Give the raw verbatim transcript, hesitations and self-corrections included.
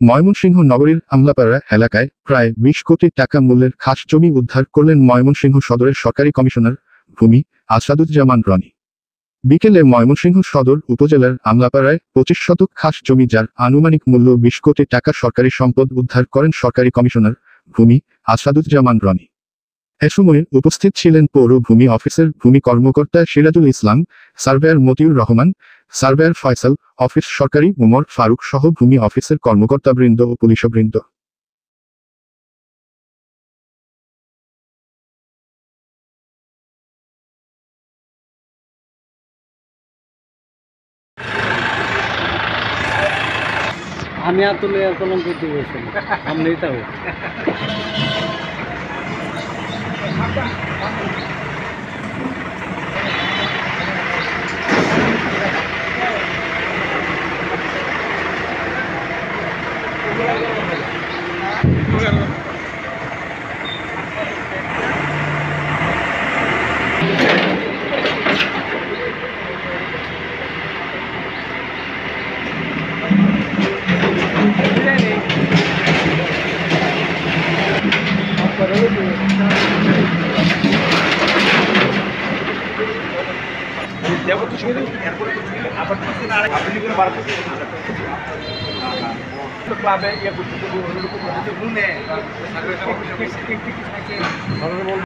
ময়মনসিংহ নগরীর আমলাপাড়া এলাকায় প্রায় বিশ কোটি টাকা মূল্যের খাস জমি উদ্ধার করলেন ময়মনসিংহ সদরের সরকারি কমিশনার ভূমি আসাদুজ্জামান রনি। বিকেলে ময়মনসিংহ সদর উপজেলার আমলাপাড়ায় পঁচিশ শতক খাস জমি যার আনুমানিক মূল্য বিশ কোটি টাকা সরকারি সম্পদ উদ্ধার করেন সরকারি কমিশনার ভূমি আসাদুজ্জামান রনি। এ সময় উপস্থিত ছিলেন পৌর ভূমি অফিসের ভূমি কর্মকর্তা Sirajul Islam, surveyor Motiur Rahman, surveyor Faisal, office সরকারি উমর ফারুক সহ ভূমি অফিসের কর্মকর্তাবৃন্দ ও পুলিশবৃন্দ। আমি আতুলে কোনো কিছু বলছি না, আমি তাও ক্লাবে